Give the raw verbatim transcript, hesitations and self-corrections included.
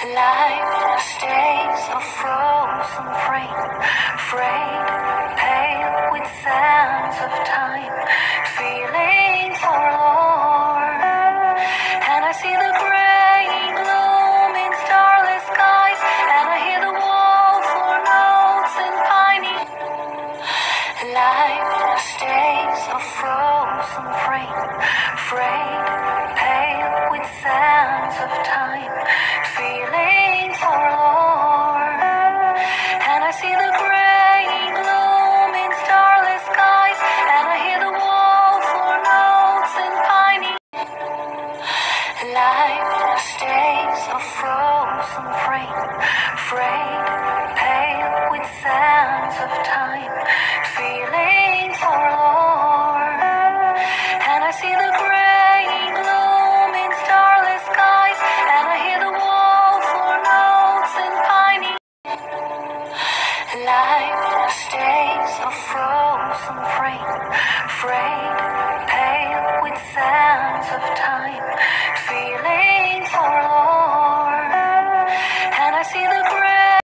Life stays a frozen frame, frayed, pale with sands of time, feeling forlorn. And I see the gray gloom in starless skies, and I hear the woeful notes in piney. Life stays a frozen frame, frayed, pale with sands of time, feeling forlorn. And I see the gray gloom in starless skies, and I hear the woeful notes in piney. Life stays a frozen frame, frayed, pale with sands of time, feeling forlorn. And I see the gray gloom in starless skies, and I hear the woeful notes in piney. Life stays a frozen frame, frayed, pale with sands of time,